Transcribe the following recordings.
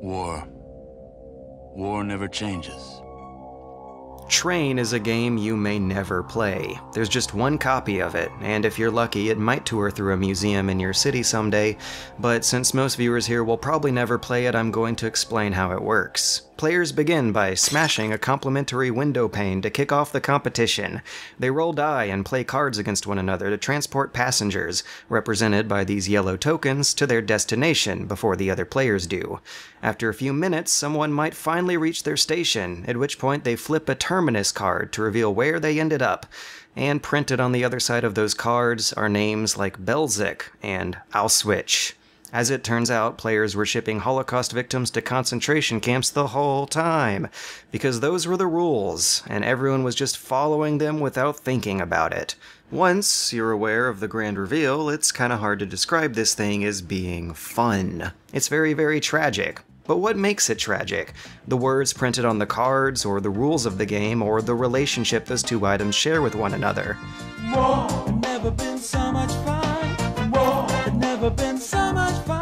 War. War never changes. Train is a game you may never play. There's just one copy of it, and if you're lucky, it might tour through a museum in your city someday, but since most viewers here will probably never play it, I'm going to explain how it works. Players begin by smashing a complimentary window pane to kick off the competition. They roll die and play cards against one another to transport passengers, represented by these yellow tokens, to their destination before the other players do. After a few minutes, someone might finally reach their station, at which point they flip a terminus card to reveal where they ended up. And printed on the other side of those cards are names like Belzec and Auschwitz. As it turns out, players were shipping Holocaust victims to concentration camps the whole time, because those were the rules, and everyone was just following them without thinking about it. Once you're aware of the grand reveal, it's kinda hard to describe this thing as being fun. It's very, very tragic. But what makes it tragic? The words printed on the cards, or the rules of the game, or the relationship those two items share with one another? War had never been so much fun. War had never been so much fun.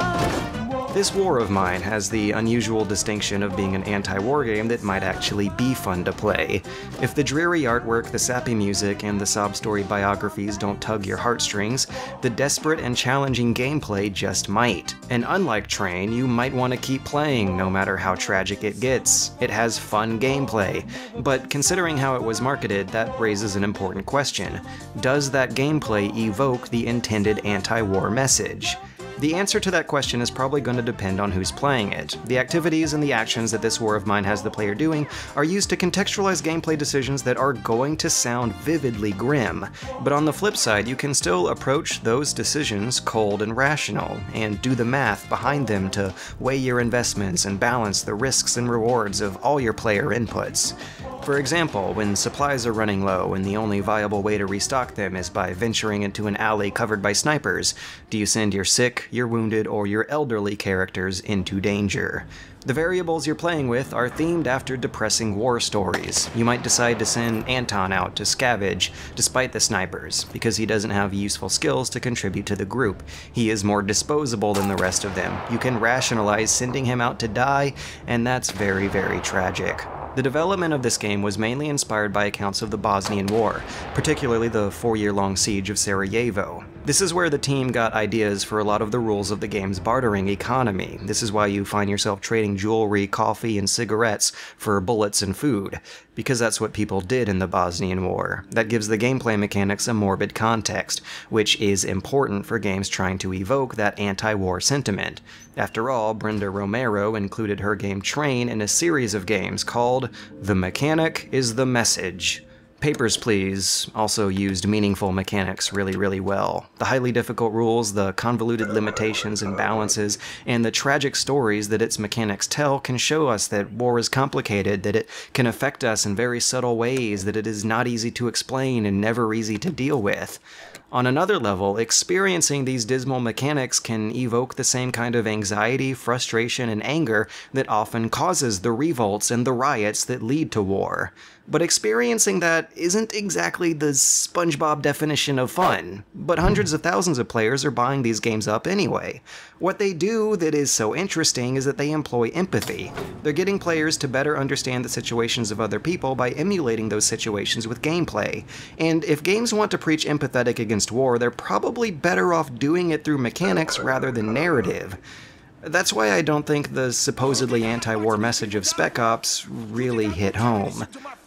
This War of Mine has the unusual distinction of being an anti-war game that might actually be fun to play. If the dreary artwork, the sappy music, and the sob story biographies don't tug your heartstrings, the desperate and challenging gameplay just might. And unlike Train, you might want to keep playing no matter how tragic it gets. It has fun gameplay, but considering how it was marketed, that raises an important question. Does that gameplay evoke the intended anti-war message? The answer to that question is probably going to depend on who's playing it. The activities and the actions that this War of Mine has the player doing are used to contextualize gameplay decisions that are going to sound vividly grim. But on the flip side, you can still approach those decisions cold and rational, and do the math behind them to weigh your investments and balance the risks and rewards of all your player inputs. For example, when supplies are running low and the only viable way to restock them is by venturing into an alley covered by snipers, do you send your sick, your wounded, or your elderly characters into danger? The variables you're playing with are themed after depressing war stories. You might decide to send Anton out to scavenge, despite the snipers, because he doesn't have useful skills to contribute to the group. He is more disposable than the rest of them. You can rationalize sending him out to die, and that's very, very tragic. The development of this game was mainly inspired by accounts of the Bosnian War, particularly the 4-year-long siege of Sarajevo. This is where the team got ideas for a lot of the rules of the game's bartering economy. This is why you find yourself trading jewelry, coffee, and cigarettes for bullets and food, because that's what people did in the Bosnian War. That gives the gameplay mechanics a morbid context, which is important for games trying to evoke that anti-war sentiment. After all, Brenda Romero included her game Train in a series of games called The Mechanic is the Message. Papers, Please also used meaningful mechanics really well. The highly difficult rules, the convoluted limitations and balances, and the tragic stories that its mechanics tell can show us that war is complicated, that it can affect us in very subtle ways, that it is not easy to explain and never easy to deal with. On another level, experiencing these dismal mechanics can evoke the same kind of anxiety, frustration, and anger that often causes the revolts and the riots that lead to war. But experiencing that isn't exactly the SpongeBob definition of fun, but hundreds of thousands of players are buying these games up anyway. What they do that is so interesting is that they employ empathy. They're getting players to better understand the situations of other people by emulating those situations with gameplay. And if games want to preach empathetic against war, they're probably better off doing it through mechanics rather than narrative. That's why I don't think the supposedly anti-war message of Spec Ops really hit home.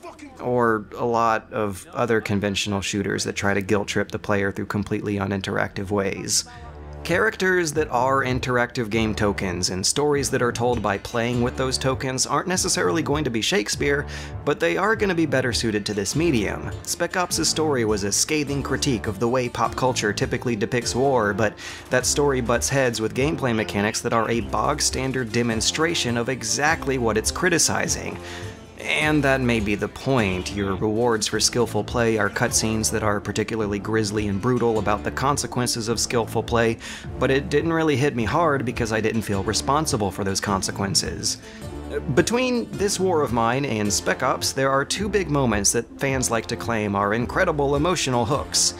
Or a lot of other conventional shooters that try to guilt-trip the player through completely uninteractive ways. Characters that are interactive game tokens and stories that are told by playing with those tokens aren't necessarily going to be Shakespeare, but they are going to be better suited to this medium. Spec Ops' story was a scathing critique of the way pop culture typically depicts war, but that story butts heads with gameplay mechanics that are a bog-standard demonstration of exactly what it's criticizing. And that may be the point. Your rewards for skillful play are cutscenes that are particularly grisly and brutal about the consequences of skillful play, but it didn't really hit me hard because I didn't feel responsible for those consequences. Between this War of Mine and Spec Ops, there are two big moments that fans like to claim are incredible emotional hooks.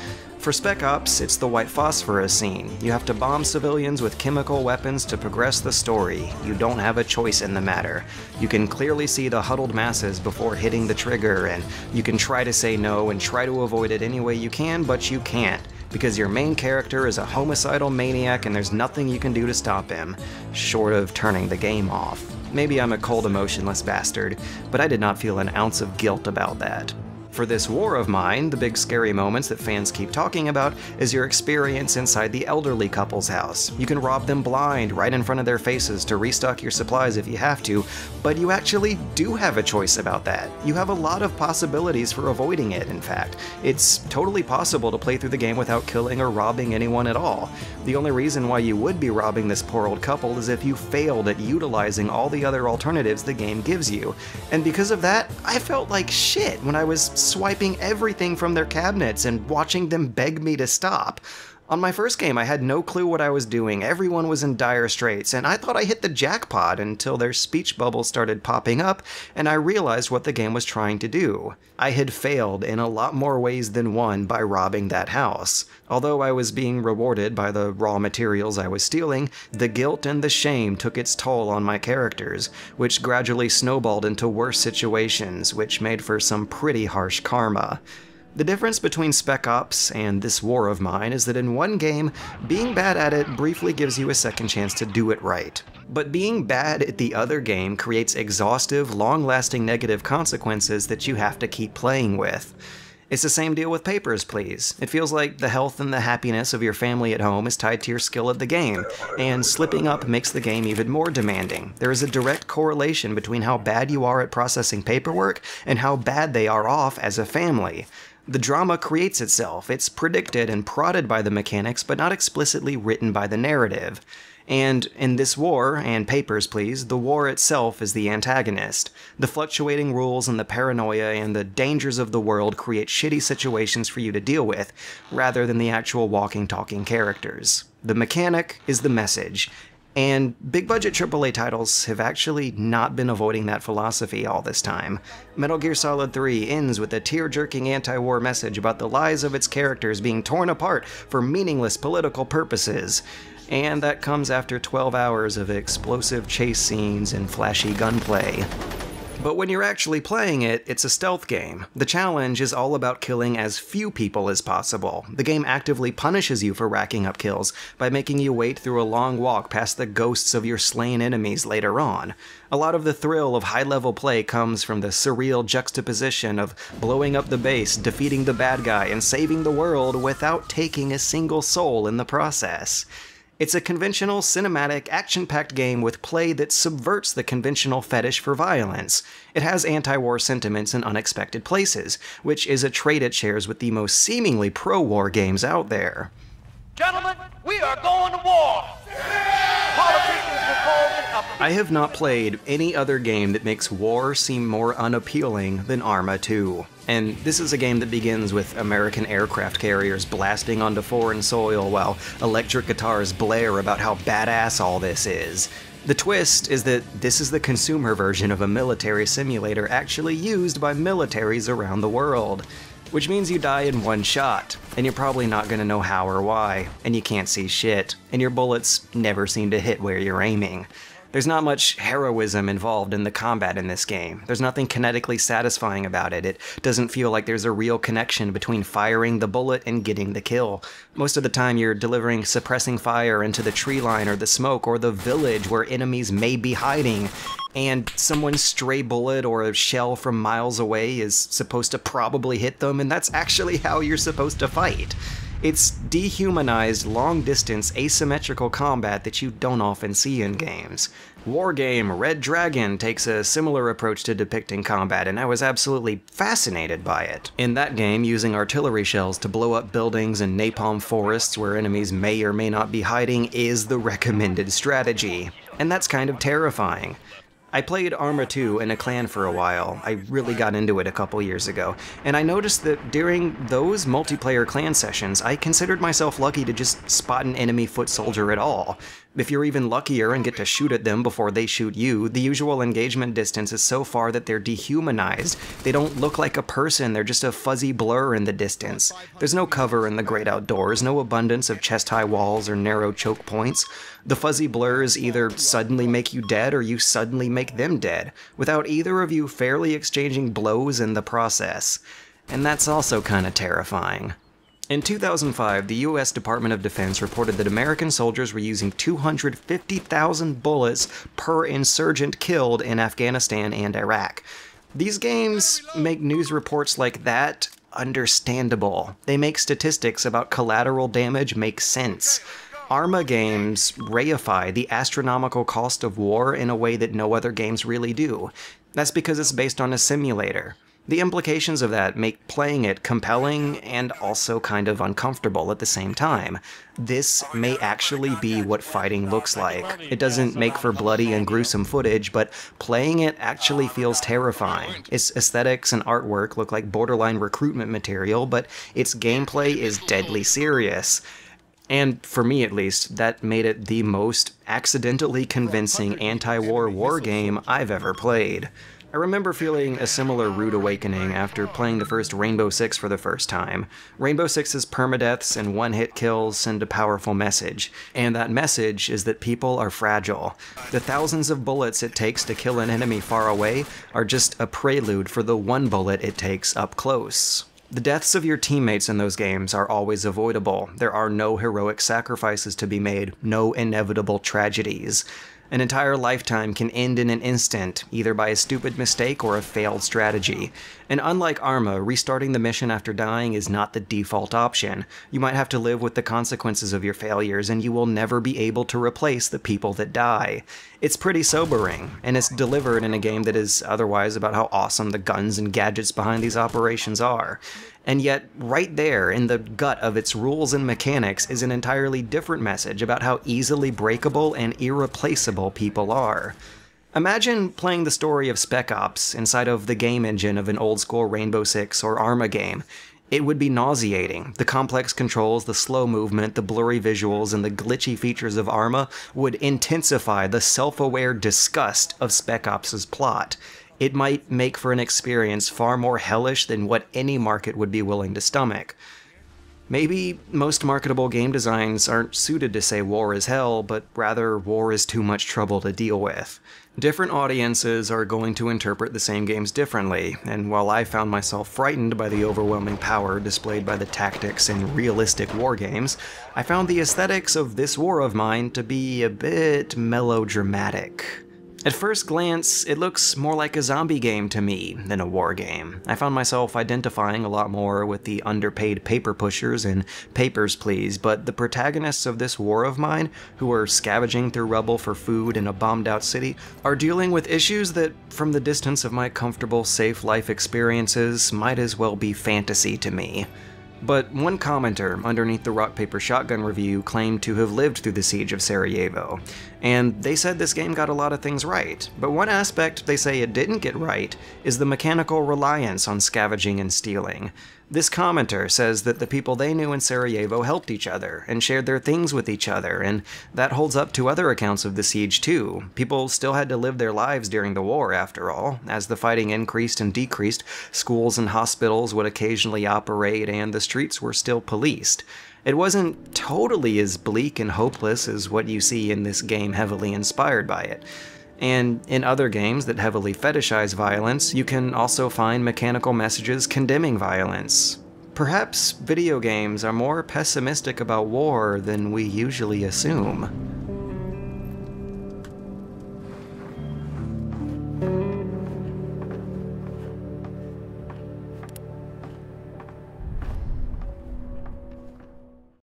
For Spec Ops, it's the white phosphorus scene. You have to bomb civilians with chemical weapons to progress the story. You don't have a choice in the matter. You can clearly see the huddled masses before hitting the trigger, and you can try to say no and try to avoid it any way you can, but you can't, because your main character is a homicidal maniac and there's nothing you can do to stop him, short of turning the game off. Maybe I'm a cold, emotionless bastard, but I did not feel an ounce of guilt about that. For this war of mine, the big scary moments that fans keep talking about is your experience inside the elderly couple's house. You can rob them blind right in front of their faces to restock your supplies if you have to, but you actually do have a choice about that. You have a lot of possibilities for avoiding it, in fact. It's totally possible to play through the game without killing or robbing anyone at all. The only reason why you would be robbing this poor old couple is if you failed at utilizing all the other alternatives the game gives you. And because of that, I felt like shit when I was swiping everything from their cabinets and watching them beg me to stop. On my first game, I had no clue what I was doing. Everyone was in dire straits, and I thought I hit the jackpot until their speech bubbles started popping up, and I realized what the game was trying to do. I had failed in a lot more ways than one by robbing that house. Although I was being rewarded by the raw materials I was stealing, the guilt and the shame took its toll on my characters, which gradually snowballed into worse situations, which made for some pretty harsh karma. The difference between Spec Ops and this war of mine is that in one game, being bad at it briefly gives you a second chance to do it right. But being bad at the other game creates exhaustive, long-lasting negative consequences that you have to keep playing with. It's the same deal with Papers, Please. It feels like the health and the happiness of your family at home is tied to your skill at the game, and slipping up makes the game even more demanding. There is a direct correlation between how bad you are at processing paperwork and how bad they are off as a family. The drama creates itself. It's predicted and prodded by the mechanics, but not explicitly written by the narrative. And in this war, and Papers, Please, the war itself is the antagonist. The fluctuating rules and the paranoia and the dangers of the world create shitty situations for you to deal with, rather than the actual walking, talking characters. The mechanic is the message. And big-budget AAA titles have actually not been avoiding that philosophy all this time. Metal Gear Solid 3 ends with a tear-jerking anti-war message about the lives of its characters being torn apart for meaningless political purposes. And that comes after 12 hours of explosive chase scenes and flashy gunplay. But when you're actually playing it, it's a stealth game. The challenge is all about killing as few people as possible. The game actively punishes you for racking up kills by making you wait through a long walk past the ghosts of your slain enemies later on. A lot of the thrill of high-level play comes from the surreal juxtaposition of blowing up the base, defeating the bad guy, and saving the world without taking a single soul in the process. It's a conventional, cinematic, action-packed game with play that subverts the conventional fetish for violence. It has anti-war sentiments in unexpected places, which is a trait it shares with the most seemingly pro-war games out there. Gentlemen, we are going to war! Politicians will call it a... I have not played any other game that makes war seem more unappealing than Arma 2. And this is a game that begins with American aircraft carriers blasting onto foreign soil while electric guitars blare about how badass all this is. The twist is that this is the consumer version of a military simulator actually used by militaries around the world. Which means you die in one shot, and you're probably not gonna know how or why, and you can't see shit, and your bullets never seem to hit where you're aiming. There's not much heroism involved in the combat in this game. There's nothing kinetically satisfying about it. It doesn't feel like there's a real connection between firing the bullet and getting the kill. Most of the time you're delivering suppressing fire into the tree line or the smoke or the village where enemies may be hiding, and someone's stray bullet or a shell from miles away is supposed to probably hit them, and that's actually how you're supposed to fight. It's dehumanized, long-distance, asymmetrical combat that you don't often see in games. Wargame Red Dragon takes a similar approach to depicting combat, and I was absolutely fascinated by it. In that game, using artillery shells to blow up buildings and napalm forests where enemies may or may not be hiding is the recommended strategy. And that's kind of terrifying. I played Arma 2 in a clan for a while. I really got into it a couple years ago, and I noticed that during those multiplayer clan sessions, I considered myself lucky to just spot an enemy foot soldier at all. If you're even luckier and get to shoot at them before they shoot you, the usual engagement distance is so far that they're dehumanized. They don't look like a person, they're just a fuzzy blur in the distance. There's no cover in the great outdoors, no abundance of chest-high walls or narrow choke points. The fuzzy blurs either suddenly make you dead or you suddenly make them dead, without either of you fairly exchanging blows in the process. And that's also kinda terrifying. In 2005, the US Department of Defense reported that American soldiers were using 250,000 bullets per insurgent killed in Afghanistan and Iraq. These games make news reports like that understandable. They make statistics about collateral damage make sense. Arma games reify the astronomical cost of war in a way that no other games really do. That's because it's based on a simulator. The implications of that make playing it compelling and also kind of uncomfortable at the same time. This may actually be what fighting looks like. It doesn't make for bloody and gruesome footage, but playing it actually feels terrifying. Its aesthetics and artwork look like borderline recruitment material, but its gameplay is deadly serious. And for me at least, that made it the most accidentally convincing anti-war war game I've ever played. I remember feeling a similar rude awakening after playing the first Rainbow Six for the first time. Rainbow Six's permadeaths and one-hit kills send a powerful message, and that message is that people are fragile. The thousands of bullets it takes to kill an enemy far away are just a prelude for the one bullet it takes up close. The deaths of your teammates in those games are always avoidable. There are no heroic sacrifices to be made, no inevitable tragedies. An entire lifetime can end in an instant, either by a stupid mistake or a failed strategy. And unlike Arma, restarting the mission after dying is not the default option. You might have to live with the consequences of your failures, and you will never be able to replace the people that die. It's pretty sobering, and it's delivered in a game that is otherwise about how awesome the guns and gadgets behind these operations are. And yet, right there, in the gut of its rules and mechanics, is an entirely different message about how easily breakable and irreplaceable people are. Imagine playing the story of Spec Ops inside of the game engine of an old-school Rainbow Six or Arma game. It would be nauseating. The complex controls, the slow movement, the blurry visuals, and the glitchy features of Arma would intensify the self-aware disgust of Spec Ops' plot. It might make for an experience far more hellish than what any market would be willing to stomach. Maybe most marketable game designs aren't suited to say war is hell, but rather war is too much trouble to deal with. Different audiences are going to interpret the same games differently, and while I found myself frightened by the overwhelming power displayed by the tactics in realistic war games, I found the aesthetics of this war of mine to be a bit melodramatic. At first glance, it looks more like a zombie game to me than a war game. I found myself identifying a lot more with the underpaid paper pushers in Papers, Please, but the protagonists of this war of mine, who are scavenging through rubble for food in a bombed-out city, are dealing with issues that, from the distance of my comfortable, safe life experiences, might as well be fantasy to me. But one commenter underneath the Rock Paper Shotgun review claimed to have lived through the siege of Sarajevo, and they said this game got a lot of things right, but one aspect they say it didn't get right is the mechanical reliance on scavenging and stealing. This commenter says that the people they knew in Sarajevo helped each other and shared their things with each other, and that holds up to other accounts of the siege too. People still had to live their lives during the war, after all. As the fighting increased and decreased, schools and hospitals would occasionally operate, and the streets were still policed. It wasn't totally as bleak and hopeless as what you see in this game heavily inspired by it. And in other games that heavily fetishize violence, you can also find mechanical messages condemning violence. Perhaps video games are more pessimistic about war than we usually assume.